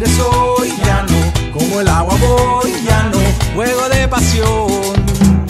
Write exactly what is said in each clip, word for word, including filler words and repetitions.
libre soy, ya no, como el agua voy, ya no, juego de pasión.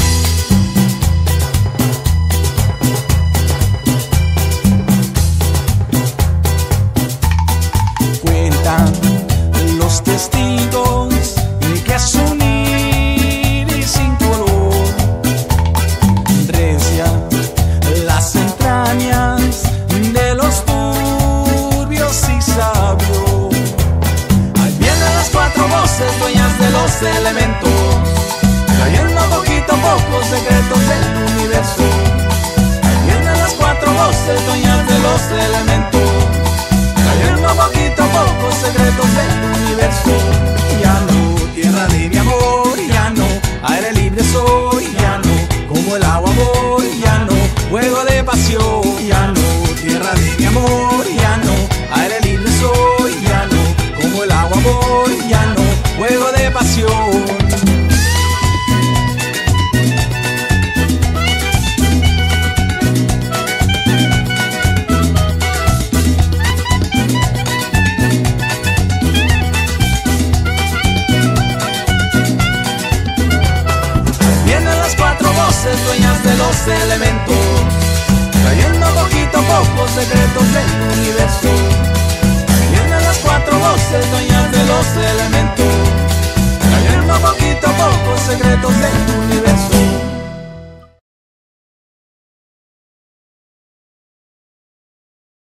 Cuentan los testigos que es un iris sin color, recia las entrañas de los turbios y sabios. Ahí vienen las cuatro voces dueñas de los elementos, trayendo poquito a poco secretos del universo. Ahí vienen las cuatro voces dueñas de los elementos, trayendo poquito a poco secretos del universo. Ya no, tierra de mi amor, ya no, aire libre soy, ya no, como el agua voy, ya no, juego de pasión. Ya no, tierra de mi amor, ya no, aire libre soy, ya no, como el agua voy, ya no, juego de pasión. Dueñas de los elementos, trayendo poquito a poco secretos del universo.